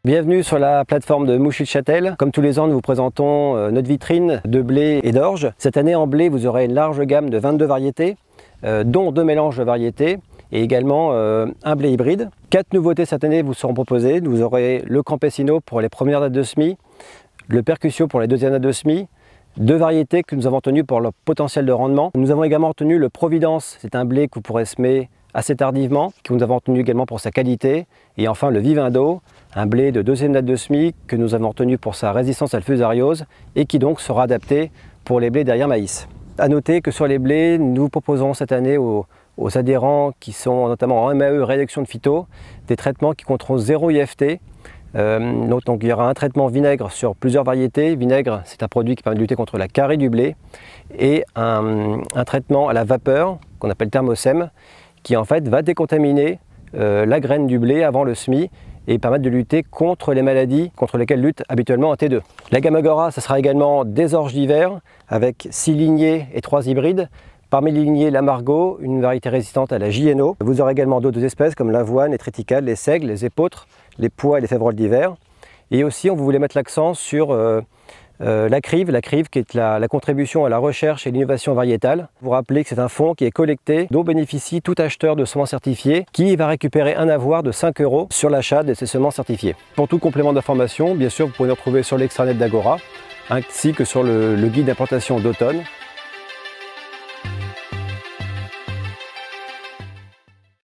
Bienvenue sur la plateforme de Mouchy-le-Châtel. Comme tous les ans, nous vous présentons notre vitrine de blé et d'orge. Cette année en blé, vous aurez une large gamme de 22 variétés, dont 2 mélanges de variétés et également un blé hybride. 4 nouveautés cette année vous seront proposées. Vous aurez le Campesino pour les premières dates de semis, le Percusio pour les deuxièmes dates de semis, 2 variétés que nous avons retenues pour leur potentiel de rendement. Nous avons également retenu le Providence, c'est un blé que vous pourrez semer assez tardivement, que nous avons retenu également pour sa qualité. Et enfin le Vivendo, un blé de deuxième date de semis que nous avons retenu pour sa résistance à la fusariose et qui donc sera adapté pour les blés derrière maïs. A noter que sur les blés, nous proposons cette année aux adhérents qui sont notamment en MAE réduction de phyto, des traitements qui compteront 0 IFT. Donc il y aura un traitement vinaigre sur plusieurs variétés. Vinaigre, c'est un produit qui permet de lutter contre la carie du blé, et un traitement à la vapeur qu'on appelle thermosème, qui en fait va décontaminer la graine du blé avant le semis et permettre de lutter contre les maladies contre lesquelles lutte habituellement un T2. La gamme Agora, ça sera également des orges d'hiver avec 6 lignées et 3 hybrides. Parmi les lignées, la Margot, une variété résistante à la JNO. Vous aurez également d'autres espèces comme l'avoine, les triticales, les seigles, les épeautres, les pois et les févroles d'hiver. Et aussi, on voulait mettre l'accent sur la crive qui est la contribution à la recherche et l'innovation variétale. Vous rappelez que c'est un fonds qui est collecté, dont bénéficie tout acheteur de semences certifiées, qui va récupérer un avoir de 5 € sur l'achat de ces semences certifiées. Pour tout complément d'information, bien sûr, vous pouvez nous retrouver sur l'extranet d'Agora, ainsi que sur le guide d'implantation d'automne,